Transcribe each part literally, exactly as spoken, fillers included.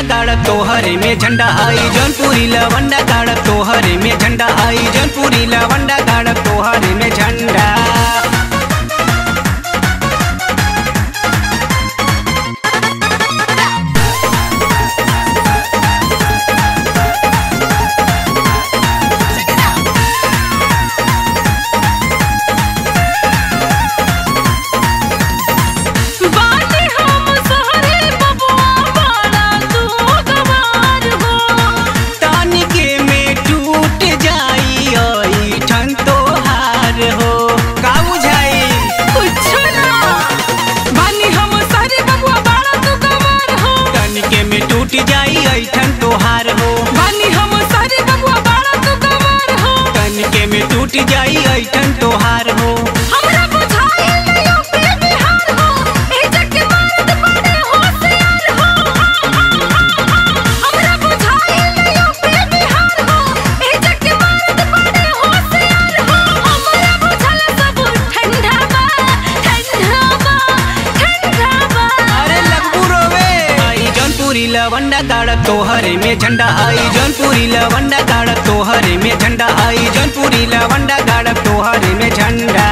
गाड़ तोहरे में झंडा आई जौनपुरी लवंडा गाड़ तोहरे में झंडा आई जौनपुरी लवंडा गाड़ तोहरे में झंडा। टूट जाई ऐठन तोहार हो बानी हम सारे बबुआ बाड़ा तू गवार हो तनिके में टूट जाई ऐठन तोहार हो। हमरा बुझाई नहीं पे बिहार हो ए जग के मारत बड़े होशियार हो। हमरा बुझाई नहीं पे बिहार हो ए जग के मारत बड़े होशियार हो। हमरा बुझल सब ठंडा बा ठंडा बा ठंडा बा। अरे लगबू रोवे आई जौनपुरी लवंडा गाड़ तोहरे में झंडा आई जौनपुरी लवंडा गाड़ तोहरे में झंडा आई जौनपुरी लवंडा गाड़ तोहरे में झंडा।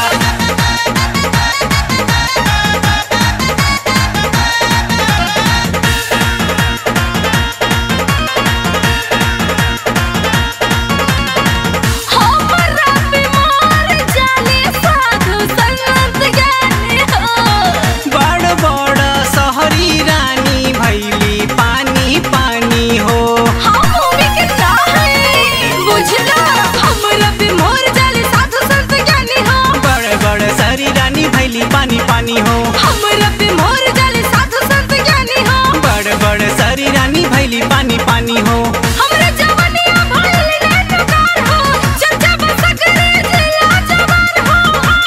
पानी पानी हो हमरा पे मोर जाले साधु संत ज्ञानी हो बड़ बड़ सारी रानी भैली पानी पानी हो। हमरा जवानिया भइल नैनकार हो चर्चा बसकरे जिला जवान हो।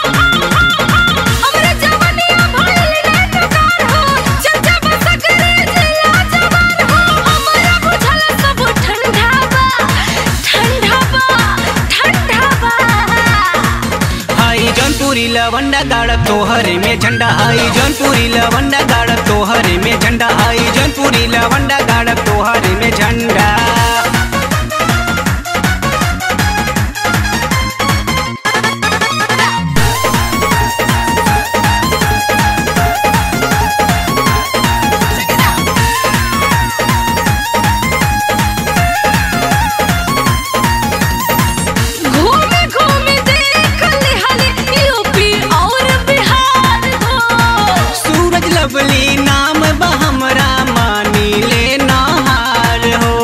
हमरा जवानिया भइल नैनकार हो चर्चा बसकरे जिला जवान हो। हमरा बुझल सब ठंडा बा ठंडा बा ठंडा बा। आई जौनपुरी लवंडा गाड़ तोहरे में झंडा आई जौनपुरी लवंडा गाड़ तोहरे में झंडा आई जौनपुरी लवंडा गाड़ तोहरे में झंडा। लवली नाम बा हमरा मानी ले नहार हो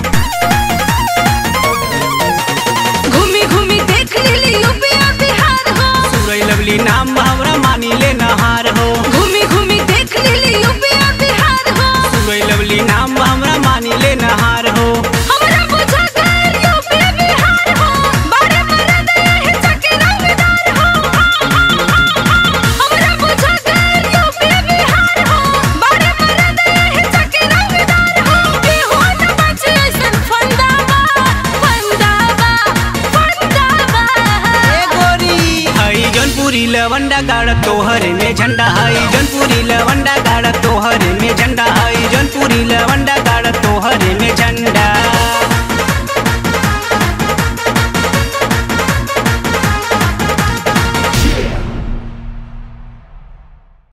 घूमी घूमी देख लेली यूपी बिहार हो सूरज लवली नाम बा हमरा मानी ले नहार हो घूमी घूमी देख लेली यूपी बिहार हो सूरज लवली नाम बा हमरा मानी ले नहार हो। हमरा बुझा गइल यूपी बिहार हो बड़े मर्द यही चके रंगदार हो। हमरा बुझा गइल यूपी बिहार हो बड़े मर्द यही चके रंगदार हो। केहू न बचे ऐसन फंदा बा फंदा बा फंदा बा। ए गोरी आई जौनपुरी लवंडा गाड़ तोहरे में झंडा आई जौनपुरी लवंडा गाड़ तोहरे में झंडा आई जौनपुरी लवंडा गाड़ तोहरे में झंडा।